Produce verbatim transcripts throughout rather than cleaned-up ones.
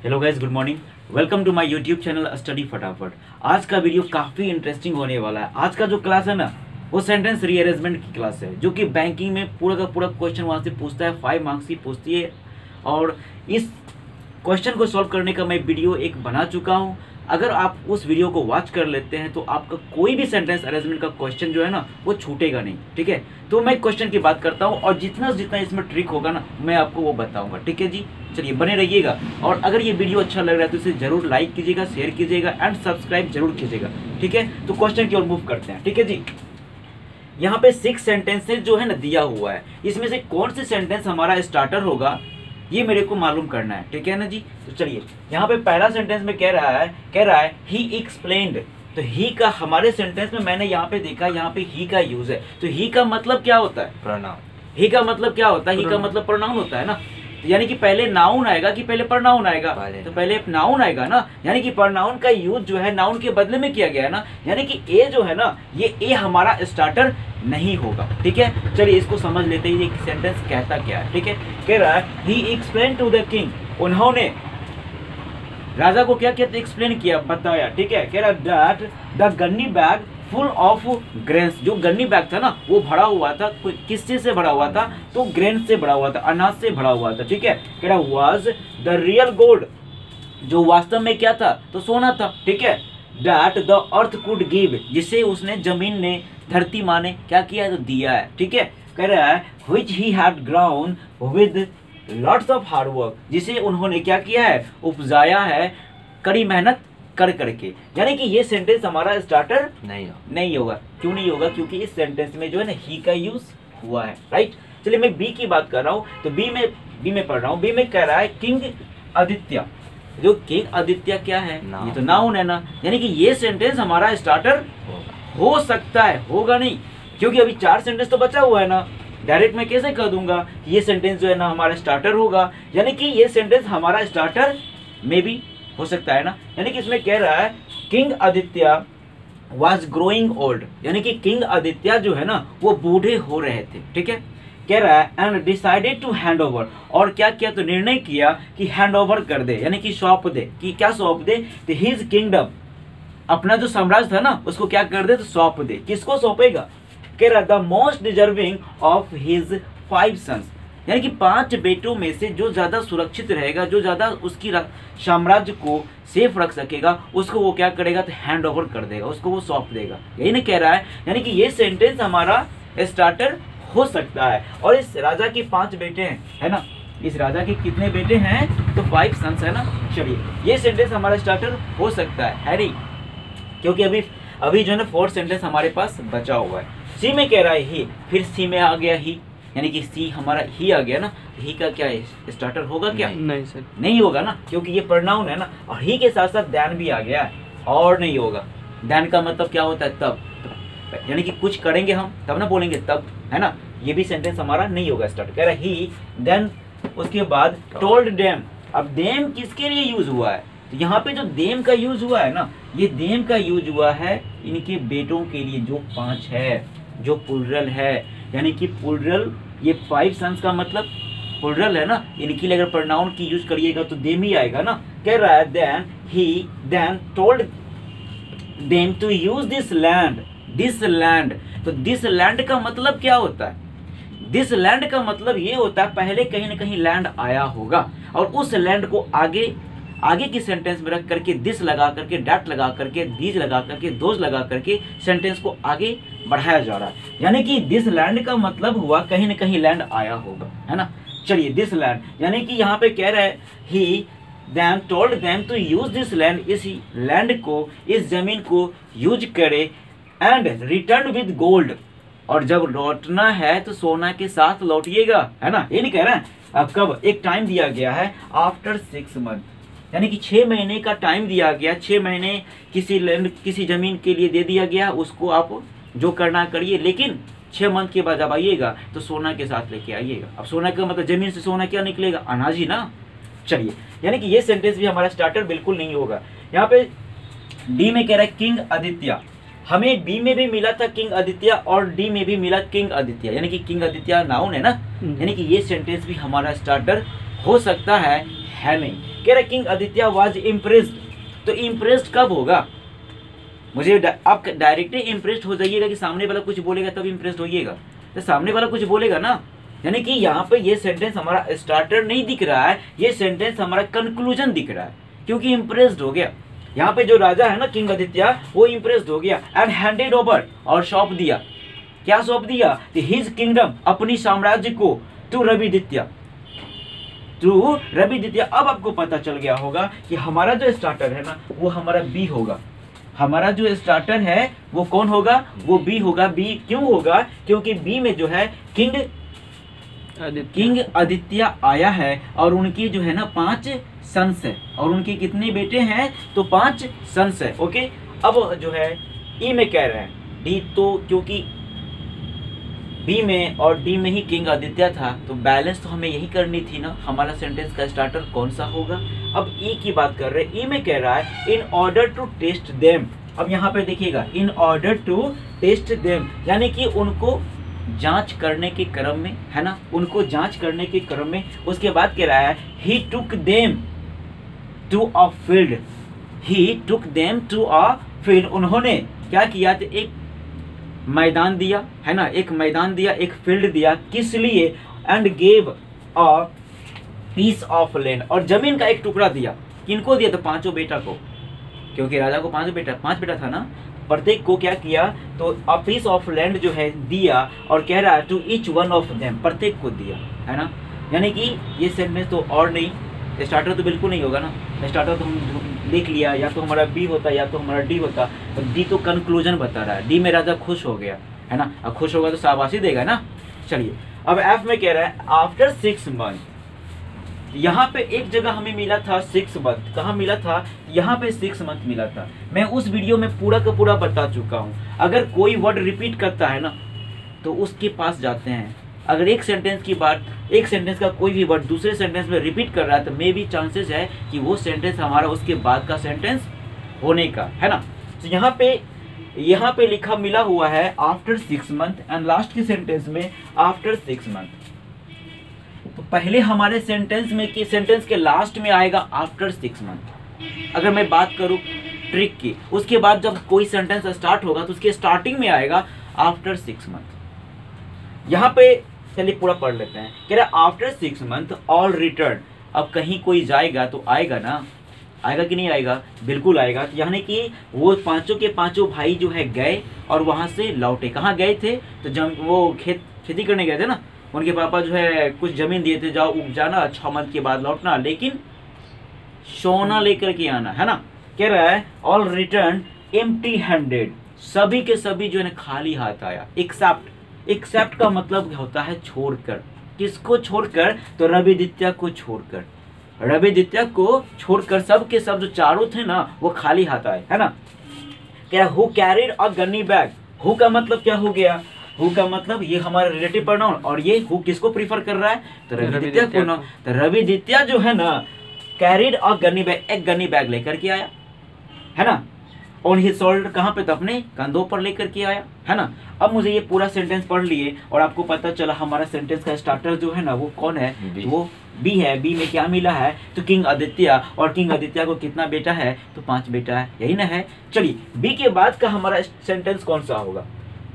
Hello guys, good morning. Welcome to my YouTube channel study Fatafat. आज का video काफ़ी interesting होने वाला है। आज का जो क्लास है ना, वो सेंटेंस रीअरेंजमेंट की क्लास है, जो कि बैंकिंग में पूरा का पूरा क्वेश्चन वहाँ से पूछता है, फाइव मार्क्स की पूछती है। और इस क्वेश्चन को सॉल्व करने का मैं वीडियो एक बना चुका हूँ। अगर आप उस वीडियो को वॉच कर लेते हैं तो आपका कोई भी सेंटेंस अरेंजमेंट का क्वेश्चन जो है ना, वो छूटेगा नहीं। ठीक है, तो मैं क्वेश्चन की बात करता हूँ और जितना जितना इसमें ट्रिक होगा ना, मैं आपको वो बताऊंगा। ठीक है जी, चलिए बने रहिएगा। और अगर ये वीडियो अच्छा लग रहा है तो इसे जरूर लाइक कीजिएगा, शेयर कीजिएगा एंड सब्सक्राइब जरूर कीजिएगा। ठीक है, तो क्वेश्चन की ओर मूव करते हैं। ठीक है जी, यहाँ पे सिक्स सेंटेंसेस जो है ना दिया हुआ है, इसमें से कौन से सेंटेंस हमारा स्टार्टर होगा ये मेरे को मालूम करना है। ठीक है ना जी, तो चलिए यहाँ पे पहला सेंटेंस में कह रहा है कह रहा है ही एक्सप्लेन्ड। तो ही का हमारे सेंटेंस में मैंने यहाँ पे देखा, यहाँ पे ही का यूज है। तो ही का मतलब क्या होता है? प्रोनाउन। ही का मतलब क्या होता है? ही का मतलब प्रोनाउन होता है ना। यानी कि पहले नाउन आएगा कि पहले प्रोनाउन आएगा? तो पहले नाउन आएगा ना। यानी कि प्रोनाउन का यूज जो है नाउन के बदले में किया गया है ना। यानी कि ए जो है ना, ये ए हमारा स्टार्टर नहीं होगा। ठीक है, चलिए इसको समझ लेते हैं, ये सेंटेंस कहता क्या है। ठीक है, कह रहा है he explain to the king. उन्होंने राजा को क्या क्या एक्सप्लेन किया, बताया। ठीक है, कह रहा that the gunny bag full of grains. जो गन्नी बैग था ना, वो भरा हुआ था, किस चीज से भरा हुआ था? तो ग्रेन से भरा हुआ था, अनाज से भरा हुआ था। ठीक है, कह रहा वाज द रियल गोल्ड। जो वास्तव में क्या था? तो सोना था। ठीक है, that the earth could give. जिसे उसने, जमीन ने, धरती माँ ने क्या किया? तो दिया है। ठीक है, कह रहा है which he had ground with lots of hard work. जिसे उन्होंने क्या किया है? उपजाया है कड़ी मेहनत कर करके। यानी कि ये सेंटेंस हमारा स्टार्टर नहीं हो नहीं होगा। क्यों नहीं होगा? क्योंकि इस सेंटेंस में जो है ना ही का यूज हुआ है। राइट, चलिए मैं बी की बात कर रहा हूँ। तो बी में बी में पढ़ रहा हूँ। बी में कह रहा है किंग आदित्य। जो किंग आदित्य क्या है? ये तो नाउन है ना। यानी कि ये सेंटेंस हमारा स्टार्टर हो सकता है, होगा नहीं, क्योंकि अभी चार सेंटेंस तो बचा हुआ है ना। डायरेक्ट मैं कैसे कह दूंगा ये सेंटेंस जो है ना हमारा स्टार्टर होगा? यानी कि ये सेंटेंस हमारा स्टार्टर में भी हो सकता है ना। यानी कि इसमें कह रहा है king Aditya was growing old. यानी कि किंग आदित्य जो है ना, वो बूढ़े हो रहे थे। ठीक है, कह रहा है and decided to hand over. और क्या किया? तो निर्णय किया कि हैंड ओवर कर दे, यानी कि सौंप दे। कि क्या सौंप दे? तो हिज किंगडम, अपना जो साम्राज्य था ना, उसको क्या कर दे? तो सौंप दे। किसको सौंपेगा? कह रहा the most deserving of his five sons. यानी कि पांच बेटों में से जो ज्यादा सुरक्षित रहेगा, जो ज्यादा उसकी साम्राज्य को सेफ रख सकेगा, उसको वो क्या करेगा? तो हैंड ओवर कर देगा, उसको वो सौंप देगा। यही नहीं कह रहा है। यानी कि ये सेंटेंस हमारा स्टार्टर हो सकता है। और इस राजा के पांच बेटे हैं, है ना। इस राजा के कितने बेटे हैं? तो फाइव सन्स है ना। चलिए ये सेंटेंस हमारा स्टार्टर हो सकता है, है नहीं, क्योंकि अभी अभी जो है ना फोर्थ सेंटेंस हमारे पास बचा हुआ है। सी में कह रहा है ही, फिर सी में आ गया ही, यानी कि सी हमारा ही आ गया ना। ही का क्या है? स्टार्टर होगा क्या? नहीं, नहीं सर, नहीं होगा ना, क्योंकि ये प्रोनाउन है ना। और ही के साथ साथ दैन भी आ गया है, और नहीं होगा। दैन का मतलब क्या होता है? तब, यानी कि कुछ करेंगे हम तब ना बोलेंगे तब, है ना। ये भी सेंटेंस हमारा नहीं होगा स्टार्ट। कह रहा है ही, देन उसके बाद टोल्ड देम। अब देम किसके लिए यूज हुआ है? तो यहाँ पे जो देम का यूज हुआ है ना, ये देम का यूज हुआ है इनके बेटों के लिए, जो पांच है, जो प्लूरल है। यानी कि प्लूरल, ये फाइव सन्स का मतलब प्लूरल है ना। इनके लिए अगर प्रोनाउन की यूज करिएगा तो देम ही आएगा ना। कह रहा है then he then told them to use this land. This land, तो दिस लैंड का मतलब क्या होता है? दिस लैंड का मतलब ये होता है पहले कहीं ना कहीं लैंड आया होगा, और उस लैंड को आगे आगे की सेंटेंस में रख करके दिस लगा करके, डैट लगा करके, दीज लगा करके, दोज लगा करके सेंटेंस को आगे बढ़ाया जा रहा है। यानी कि दिस लैंड का मतलब हुआ कहीं ना कहीं लैंड आया होगा, है ना। चलिए दिस लैंड, यानी कि यहाँ पे कह रहा है he them told them to use this land. इस लैंड को, इस जमीन को यूज करे एंड रिटर्न विद गोल्ड। और जब लौटना है तो सोना के साथ लौटिएगा, है ना। ये नहीं कह रहा है। अब कब? एक टाइम दिया गया है आफ्टर सिक्स मंथ, यानी कि छह महीने का टाइम दिया गया। छह महीने किसी लैंड, किसी जमीन के लिए दे दिया गया, उसको आप जो करना करिए, लेकिन छह मंथ के बाद जब आइएगा तो सोना के साथ लेके आइएगा। अब सोना का मतलब जमीन से सोना क्या निकलेगा? अनाज ही ना। चलिए, यानी कि ये सेंटेंस भी हमारा स्टार्टर बिल्कुल नहीं होगा। यहाँ पे डी में कह रहा है किंग आदित्य। हमें बी में भी मिला था किंग आदित्य और डी में भी मिला किंग आदित्य, यानी कि किंग आदित्य नाउन है ना। यानी कि ये सेंटेंस भी हमारा स्टार्टर हो सकता है, है नहीं। कह रहा किंग आदित्य वाज इम्प्रेस्ड, तो इम्प्रेस्ड कब होगा? मुझे आप डायरेक्टली इम्प्रेस्ड हो जाइएगा कि सामने वाला कुछ बोलेगा तब इम्प्रेस्ड होइएगा, तो सामने वाला कुछ बोलेगा ना। यानी कि यहाँ पे ये सेंटेंस हमारा स्टार्टर नहीं दिख रहा है, ये सेंटेंस हमारा कंक्लूजन दिख रहा है, क्योंकि इम्प्रेस्ड हो गया। यहाँ पे जो राजा है ना किंग आदित्य, वो इम्प्रेस्ड हो गया। एंड हैंडेड ओवर, और सौंप दिया। क्या सौंप दिया? हिज किंगडम, अपनी साम्राज्य को, टू रविदित्य, टू रविदित्य। अब आपको पता चल गया होगा कि हमारा जो स्टार्टर है ना वो हमारा बी होगा। हमारा जो स्टार्टर है वो कौन होगा? वो बी होगा। बी क्यों होगा? क्योंकि बी में जो है किंग किंग आदित्य आया है और उनकी जो है ना पांच सन्स है, और उनके कितने बेटे हैं? तो पांच सन्स है। ओके, अब जो है ई में कह रहे हैं डी, तो क्योंकि बी में और डी में ही किंग आदित्य था तो बैलेंस तो हमें यही करनी थी ना। हमारा सेंटेंस का स्टार्टर कौन सा होगा? अब ई की बात कर रहे हैं। ई में कह रहा है in order to test them. अब यहाँ पे देखिएगा, in order to test them, यानी कि उनको जांच करने के क्रम में, है ना, उनको जांच करने के क्रम में। उसके बाद कह रहा है he took them to a field, he took them to a field, उन्होंने क्या किया? तो एक मैदान दिया, है ना, एक मैदान दिया, एक फील्ड दिया। किस लिए? And gave a piece of land, और जमीन का एक टुकड़ा दिया। किनको दिया? तो पांचों बेटा को, क्योंकि राजा को पांच बेटा पांच बेटा था ना। प्रत्येक को क्या किया? तो अ पीस ऑफ लैंड जो है दिया, और कह रहा है to each one of them, प्रत्येक को दिया, है ना। यानी कि ये सेंटेंस तो और नहीं, स्टार्टर तो बिल्कुल नहीं होगा ना। स्टार्टर तो हम देख लिया, या तो हमारा बी होता या तो हमारा डी होता, तो डी तो कंक्लूजन बता रहा है। डी में राजा खुश हो गया, है ना, अब खुश होगा तो शाबाशी देगा ना। चलिए, अब एफ में कह रहा है आफ्टर सिक्स मंथ। यहाँ पे एक जगह हमें मिला था सिक्स मंथ, कहाँ मिला था? यहाँ पे सिक्स मंथ मिला था। मैं उस वीडियो में पूरा का पूरा बता चुका हूँ। अगर कोई वर्ड रिपीट करता है ना तो उसके पास जाते हैं। अगर एक सेंटेंस की बात, एक सेंटेंस का कोई भी वर्ड दूसरे सेंटेंस में रिपीट कर रहा है तो मे भी चांसेस है कि वो सेंटेंस हमारा उसके बाद का सेंटेंस होने का, है ना। तो यहाँ पे यहाँ पे लिखा मिला हुआ है after six month, and last के सेंटेंस में आफ्टर सिक्स मंथ। तो पहले हमारे सेंटेंस में कि सेंटेंस के लास्ट में आएगा आफ्टर सिक्स मंथ। अगर मैं बात करूँ ट्रिक की, उसके बाद जब कोई सेंटेंस स्टार्ट होगा तो उसके स्टार्टिंग में आएगा आफ्टर सिक्स मंथ। यहाँ पे चलिए पूरा पढ़ लेते हैं। कह रहा after six month all return. अब कहीं कोई जाएगा तो आएगा ना, आएगा कि नहीं आएगा? बिल्कुल आएगा। यानी कि वो पांचों के पांचों भाई जो है गए और वहां से लौटे। कहाँ गए थे? तो जब वो खेत खेती करने गए थे ना, उनके पापा जो है कुछ जमीन दिए थे, जाओ उग जाना, छह मंथ के बाद लौटना, लेकिन सोना लेकर के आना, है ना। कह रहा है ऑल रिटर्न एम्प्टी हैंडेड, सभी के सभी जो है खाली हाथ आया। एक्सेप्ट, एक्सेप्ट का मतलब होता है छोड़कर। किसको छोड़कर? तो रविदित्य को छोड़कर, रविदित्य को छोड़कर सब के सब जो चारों थे ना वो खाली हाथ आए, है ना। क्या who carried a gunny bag. Who का मतलब क्या हो गया? हु का मतलब ये हमारा रिलेटिव प्रोनाउन, और ये हु किसको प्रीफर कर रहा है? तो रविदित्य को ना। तो रविदित्य जो है ना कैरिड अ गन्नी बैग, एक गन्नी बैग लेकर के आया, है ना। ऑन हिज शोल्डर, कहाँ पे? तो अपने कंधों पर लेकर के आया, है ना। अब मुझे ये पूरा सेंटेंस पढ़ लिए और आपको पता चला हमारा सेंटेंस का स्टार्टर जो है ना वो कौन है? वो बी है। बी में क्या मिला है? तो किंग आदित्य, और किंग आदित्य को कितना बेटा है? तो पांच बेटा है, यही ना है। चलिए, बी के बाद का हमारा सेंटेंस कौन सा होगा?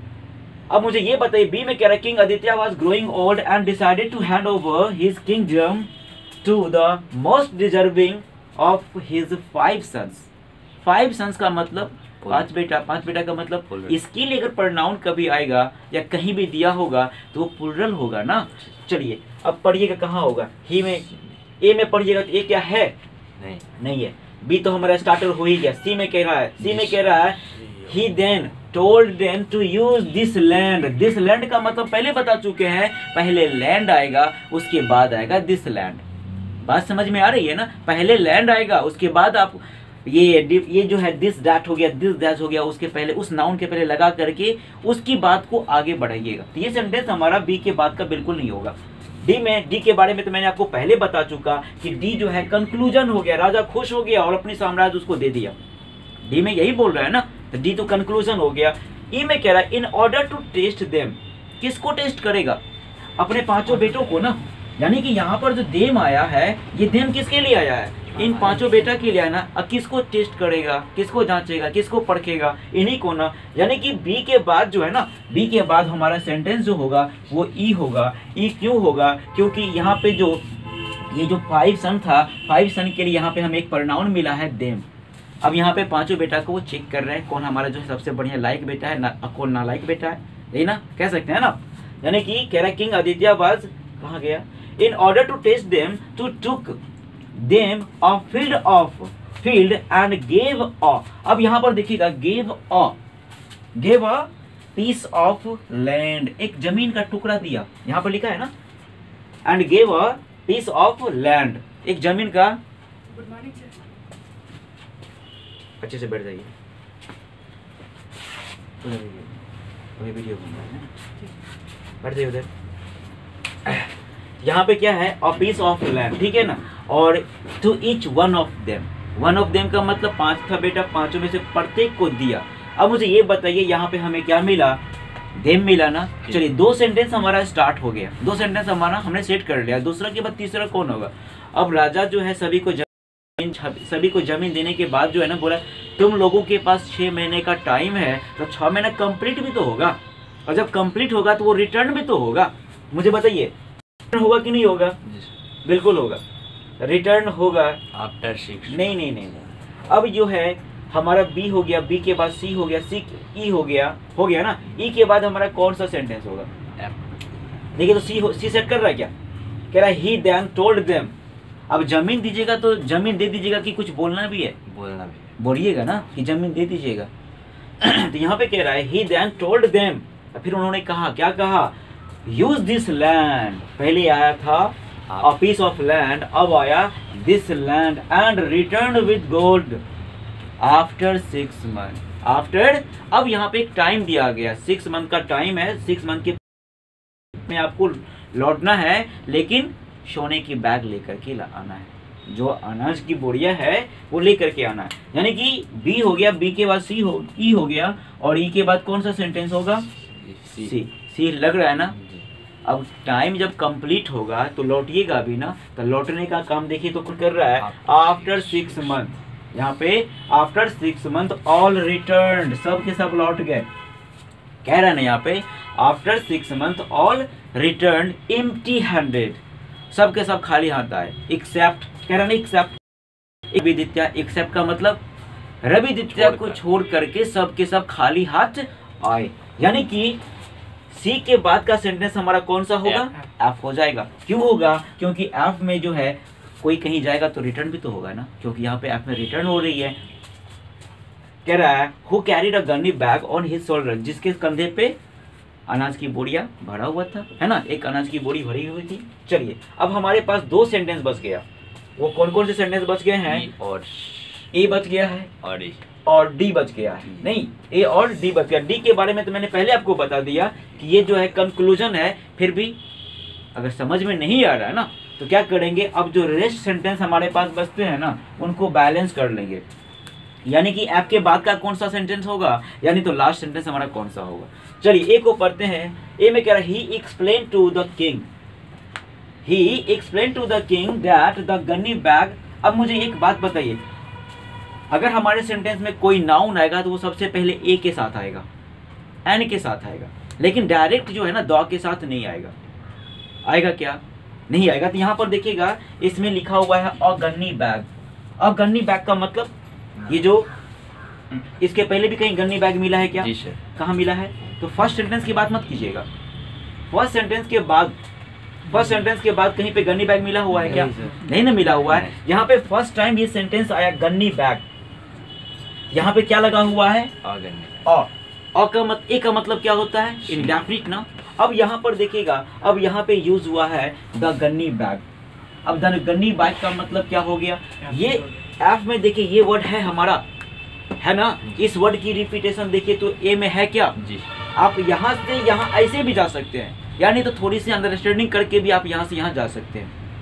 अब मुझे ये बताइए, बी में कह रहा है king Aditya was growing old and decided to hand over his kingdom to the most deserving of his five sons. Five sons का मतलब पांच बेटा। पांच बेटा का मतलब इसके लिए अगर प्रोनाउन कभी आएगा या कहीं भी दिया होगा तो वो प्लूरल होगा ना। चलिए, अब पढ़िएगा कहाँ होगा? ही में, ए में पढ़िएगा तो ए क्या है? नहीं नहीं है। बी तो हमारा स्टार्टर हो ही गया। सी में कह रहा है, सी में कह रहा है he then told them to use this land. This land का मतलब पहले बता चुके हैं, पहले लैंड आएगा उसके बाद आएगा दिस लैंड। बात समझ में आ रही है ना? पहले लैंड आएगा उसके बाद आप ये ये जो है दिस दैट हो गया, दिस दैट हो गया, उसके पहले उस नाउन के पहले लगा करके उसकी बात को आगे बढ़ाइएगा। तो ये सेंटेंस हमारा बी के बाद का बिल्कुल नहीं होगा। डी में, डी के बारे में तो मैंने आपको पहले बता चुका कि डी जो है कंक्लूजन हो गया, राजा खुश हो गया और अपनी साम्राज्य उसको दे दिया। डी में यही बोल रहा है ना, तो डी तो कंक्लूजन हो गया। ई में कह रहा है in order to test them. किसको टेस्ट करेगा? अपने पांचों बेटों को ना। यानी कि यहाँ पर जो देम आया है, ये देम किसके लिए आया है? इन पांचों बेटा के लिए है ना। अब किसको टेस्ट करेगा, किसको जांचेगा, किसको परखेगा? इन्हीं को ना। यानी कि बी के बाद जो है ना, बी के बाद हमारा सेंटेंस जो होगा वो ई होगा। ई क्यों होगा? क्योंकि यहाँ पे जो ये जो फाइव सन था, फाइव सन के लिए यहाँ पे हमें एक प्रोनाउन मिला है देम। अब यहाँ पे पांचों बेटा को वो चेक कर रहे हैं कौन हमारा जो है सबसे बढ़िया लायक बेटा है, ना कौन नालायक बेटा है, यही ना कह सकते हैं ना। यानी कि कह रहा किंग आदित्य वाज कहाँ गया? In order to test them to took them a field of field and gave a. अब यहाँ पर देखिएगा gave a, gave a piece of land, एक जमीन का टुकड़ा दिया, यहाँ पर लिखा है ना। And gave a piece of land, एक जमीन का। Good morning sir. अच्छे से बैठ जाइए, वही वीडियो बन रहा है, बैठ जाइए उधर। यहाँ पे क्या है? अ पीस ऑफ लैंड, ठीक है ना। और to each one of them, one of them का मतलब पांच था बेटा, पांचों में से प्रत्येक को दिया। अब मुझे ये बताइए यहाँ पे हमें क्या मिला? देम मिला ना। चलिए दो सेंटेंस हमारा स्टार्ट हो गया, दो सेंटेंस हमारा हमने सेट कर लिया। दूसरा के बाद तीसरा कौन होगा? अब राजा जो है सभी को जमीन, सभी को जमीन देने के बाद जो है ना बोला तुम लोगों के पास छह महीने का टाइम है, तो छह महीना कंप्लीट भी तो होगा, और जब कंप्लीट होगा तो वो रिटर्न भी तो होगा। मुझे बताइए होगा कि नहीं होगा? बिल्कुल होगा, रिटर्न होगा आफ्टर सिक्स। नहीं नहीं नहीं नहीं। अब जो है हमारा बी हो गया, बी के बाद सी हो गया, सी ई हो गया, हो गया ना। ई के बाद हमारा कौन सा सेंटेंस होगा? देखिए तो सी हो, सी सेट कर रहा है क्या? कह रहा है ही देन टोल्ड देम। अब जमीन दीजिएगा तो जमीन दे दीजिएगा कि कुछ बोलना भी है? बोलना भी है, बोलिएगा ना कि जमीन दे दीजिएगा। तो यहाँ पे कह रहा है ही देन टोल्ड देम, फिर उन्होंने कहा, क्या कहा? Use this land. पहले आया था अ पीस ऑफ लैंड, अब आया this land and return with gold after six month. After, अब यहाँ पे एक टाइम दिया गया, सिक्स मंथ का टाइम है, सिक्स मंथ के में आपको लौटना है, लेकिन सोने की बैग लेकर के आना है, जो अनाज की बोरिया है वो लेकर के आना है। यानी कि बी हो गया, बी के बाद सी हो, ई हो गया, और ई के बाद कौन सा सेंटेंस होगा? सी। सी लग रहा है ना। अब टाइम जब कंप्लीट होगा तो लौटिएगा भी ना, तो लौटने का काम देखिए तो कर रहा है आफ्टर सिक्स मंथ। यहाँ पे after six month all return, सब के सब लौट गए। कह रहा है ना यहाँ पे after six month all return empty handed, सब के सब खाली हाथ आए, एक्सेप्ट, कह रहा ना एक्सेप्ट रविदित्या। एक्सेप्ट का मतलब रविदित्या को छोड़ करके सब के सब खाली हाथ आए। यानी कि सी के बाद का सेंटेंस हमारा कौन सा होगा? एफ हो जाएगा। क्यों होगा? क्योंकि एफ में जो है कोई कहीं जाएगा तो रिटर्न भी तो होगा ना, क्योंकि यहाँ पे एफ में रिटर्न हो रही है। कह रहा है who carried a gunny bag on his shoulder, जिसके कंधे पे अनाज की बोरिया भरा हुआ था, है ना, एक अनाज की बोरी भरी हुई थी। चलिए अब हमारे पास दो सेंटेंस बच गया। वो कौन कौन से सेंटेंस बच गए हैं? और ए बच गया है और ए और डी बच गया है। नहीं, ए और डी बच गया। डी के बारे में तो मैंने पहले आपको बता दिया कि ये जो है कंक्लूजन है। फिर भी अगर समझ में नहीं आ रहा है ना तो क्या करेंगे, अब जो रेस्ट सेंटेंस हमारे पास बचते हैं ना उनको बैलेंस कर लेंगे। यानी कि ऐप के बाद का कौन सा सेंटेंस होगा, यानी तो लास्ट सेंटेंस हमारा कौन सा होगा। चलिए ए को पढ़ते हैं। ए में कह रहा है he explain to the king, he explain to the king that the gunny bag. अब मुझे एक बात बताइए, अगर हमारे सेंटेंस में कोई नाउन आएगा तो वो सबसे पहले ए के साथ आएगा, एन के साथ आएगा, लेकिन डायरेक्ट जो है ना द के साथ नहीं आएगा। आएगा क्या? नहीं आएगा। तो यहाँ पर देखिएगा इसमें लिखा हुआ है अ गन्नी बैग। अ गन्नी बैग का मतलब ये जो इसके पहले भी कहीं गन्नी बैग मिला है क्या? जी सर। कहाँ मिला है? तो फर्स्ट सेंटेंस की बात मत कीजिएगा। फर्स्ट सेंटेंस के बाद फर्स्ट सेंटेंस के बाद कहीं पे गन्नी बैग मिला हुआ है क्या? नहीं ना मिला हुआ है। यहाँ पे फर्स्ट टाइम ये सेंटेंस आया गन्नी बैग। यहाँ पे क्या लगा हुआ है? अ। अ का मत ए का मतलब क्या होता है? इंडेफिनिट ना। अब यहाँ पर देखिएगा, अब यहाँ पे यूज हुआ है द गन्नी बैग। अब द गन्नी बैग का मतलब क्या हो गया? ये एफ में देखिए ये वर्ड है हमारा, है ना। इस वर्ड की रिपीटेशन देखिए तो ए में है क्या? जी। आप यहाँ से यहाँ ऐसे भी जा सकते हैं, यानी तो थोड़ी सी अंडरस्टैंडिंग करके भी आप यहाँ से यहाँ जा सकते हैं।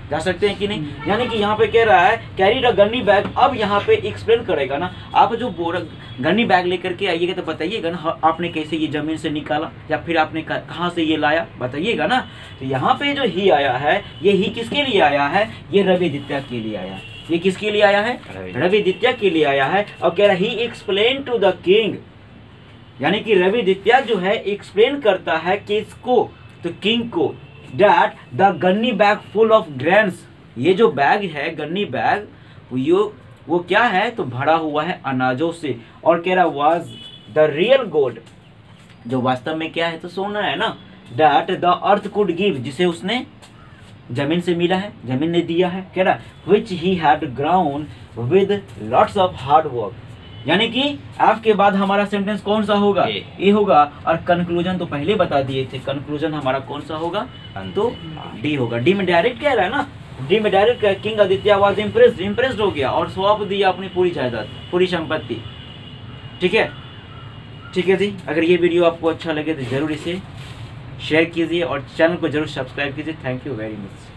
जा सकते हैं कि नहीं। यानी कि यहाँ पे कह रहा है कैरी द गन्नी बैग। अब यहाँ पे एक्सप्लेन करेगा ना, आप जो बोरा गन्नी बैग लेकर के आइएगा तो बताइएगा ना आपने कैसे ये जमीन से निकाला या फिर आपने कहाँ से ये लाया, बताइएगा ना। तो यहाँ पे जो ही आया है, ये ही किसके लिए आया है, ये रविदित्या के लिए आया है। ये किसके लिए आया है, रविदित्या के लिए आया है। और कह रहा he explain to the king, यानी कि रविदित्या जो है एक्सप्लेन करता है किसको, तो किंग को, that the gunny bag full of grains, ये जो बैग है गन्नी बैग यो वो क्या है, तो भरा हुआ है अनाजों से। और कह रहा वाज द रियल गोल्ड, जो वास्तव में क्या है, तो सोना है ना, that the earth could give, जिसे उसने जमीन से मिला है, जमीन ने दिया है। कह रहा which he had ground with lots of hard work, यानी कि एफ के बाद हमारा सेंटेंस कौन सा होगा, ए होगा। और कंक्लूजन तो पहले बता दिए थे, कंक्लूजन हमारा कौन सा होगा, तो डी होगा। डी में डायरेक्ट कह रहा है ना, डी में डायरेक्ट कह king Aditya was impressed, impressed हो गया और सौंप दिया अपनी पूरी जायदाद, पूरी संपत्ति। ठीक है, ठीक है जी। अगर ये वीडियो आपको अच्छा लगे तो जरूर इसे शेयर कीजिए और चैनल को जरूर सब्सक्राइब कीजिए। Thank you very much.